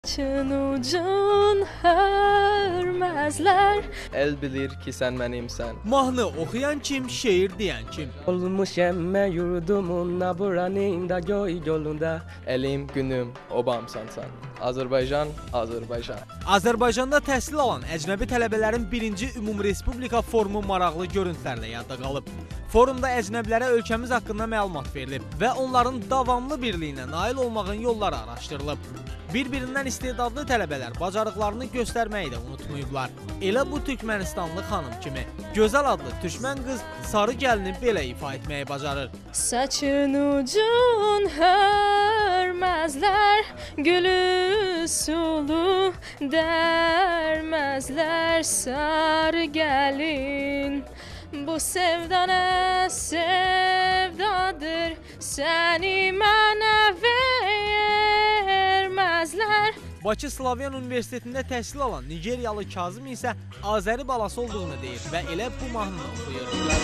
Saçın ucun hörmezler. El bilir ki sen benimsen. Mahnı oxuyan kim, şeir deyən kim? Olmuş emme yurdumun buranında göy yolunda. Elim, günüm, obamsan sen. Azərbaycan, Azərbaycan. Azərbaycanda təhsil alan əcnəbi tələbələrin 1-ci Ümumrespublika forumu maraqlı görüntülərlə yadda qalıb. Forumda əcnəbilərə ölkəmiz haqqında məlumat verilib və onların davamlı birliyinə nail olmağın yolları araşdırılıb. Bir-birindən istedadlı tələbələr bacarıqlarını göstərməyi də unutmayıblar. Elə bu Türkmenistanlı xanım kimi gözəl adlı türkmən qız sarı gəlini belə ifa etməyi bacarır. Saçın ucun hörmezler, gülü sulu dermezler. Sarı gelin, bu sevda ne sevdadır, seni mənə vermezler. Bakı Slavyan Universitetində təhsil alan Nigeriyalı Kazım isə Azəri balası olduğunu deyir və elə bu mahnını oxuyur.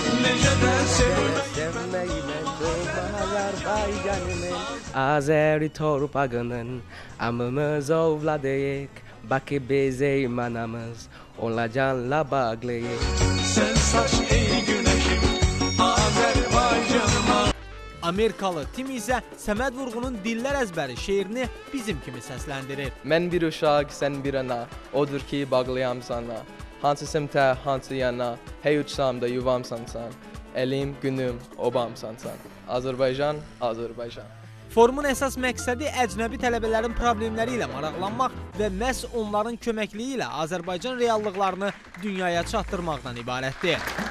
Azeri torpağının amımız ovladıyık. Bakı bize manamız onla canla bağlıyık. Sen saç ey güneşim Azərbaycanıma. Amerikalı Tim isə Səməd Vurğunun Dillər Əzbəri şeirini bizim kimi səsləndirir. Mən bir uşaq, sən bir ana. Odur ki bağlıyam sana. Hansı semtə, hansı yana. Hey uçsam da yuvamsan sen. Elim, günüm, obamsan sen. Azərbaycan, Azərbaycan. Forumun əsas məqsədi əcnəbi tələbələrin problemləri ilə maraqlanmaq və məhz onların köməkliyi ilə Azərbaycan reallıqlarını dünyaya çatdırmaqdan ibarətdir.